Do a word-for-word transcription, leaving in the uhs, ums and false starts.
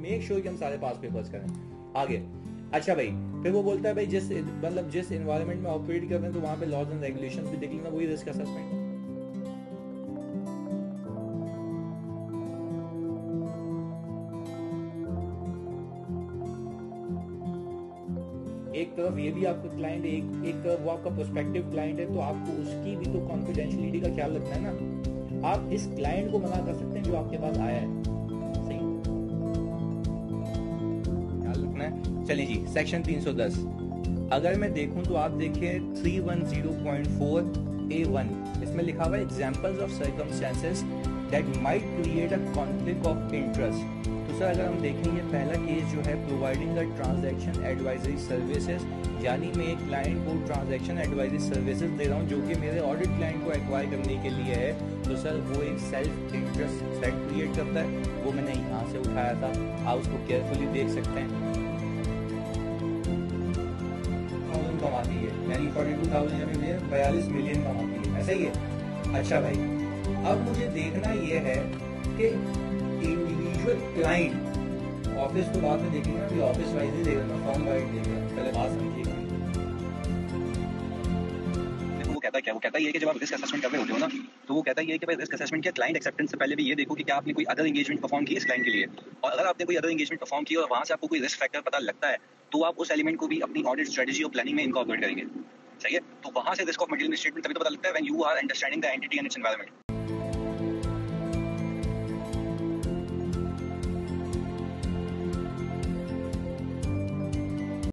Make sure कि हम सारे पास पेपर्स करें। आगे अच्छा भाई, फिर वो बोलता है भाई जिस मतलब जिस एनवायरनमेंट में ऑपरेट कर रहे हैं तो वहां पे लॉज एंड रेगुलेशन भी देख लेना, वही रिस्क असेसमेंट। एक तरफ ये भी आपका क्लाइंट है, एक एक तरफ वो आपका प्रोस्पेक्टिव क्लाइंट है, तो आपको उसकी भी तो कॉन्फिडेंशियलिटी का ख्याल रखना है ना। आप इस क्लाइंट को मना कर सकते हैं जो आपके पास आया है, सही ख्याल रखना है। चलिए जी, सेक्शन तीन सौ दस अगर मैं देखूं तो आप देखिए three one zero point four A one, इसमें लिखा हुआ है examples of circumstances that might create a conflict of interest. तो सर अगर हम देखेंगे पहला केस जो है providing the transaction advisory services, यानी मैं एक क्लाइंट को ट्रांजैक्शन एडवाइजरी सर्विसेज दे रहा हूँ जो कि मेरे ऑडिट क्लाइंट को एक्वायर करने के लिए है, तो सर वो एक सेल्फ इंटरेस्ट सेट क्रिएट करता है। वो मैंने यहाँ से उठाया था, आप उसको केयरफुली देख सकते हैं। कमाती है यानी फोर्टी टू थाउजेंड में बयालीस मिलियन कमाती है, ऐसा ही है। अच्छा भाई, अब मुझे देखना ये है कि इंडिविजुअल क्लाइंट, ऑफिस तो बाद में देखेंगे ना, ऑफिस वाइज ही देखेगा, फॉर्म वाइज देखेगा, पहले बात समझिएगा। वो कहता है क्या, वो कहता है ये कि जब आप रिस्क असेसमेंट कर रहे होते हो ना, तो वो कहता है ये कि भाई रिस्क असेसमेंट के क्लाइंट एक्सेप्टेंस से पहले भी ये देखो कि क्या आपने कोई अदर एंगेजमेंट परफॉर्म की इस क्लाइंट के लिए, और अगर आपने कोई अदर एंगेजमेंट परफॉर्म की और वहां से आपको कोई रिस्क फैक्टर पता लगता है तो आप उस एलिमेंट को भी अपनी ऑडिट स्ट्रेटजी और प्लानिंग में इनकॉर्पोरेट करेंगे। सही है, तो वहां से रिस्क ऑफ मटेरियल स्टेटमेंट तभी तो पता लगता है when you are understanding the entity and its environment.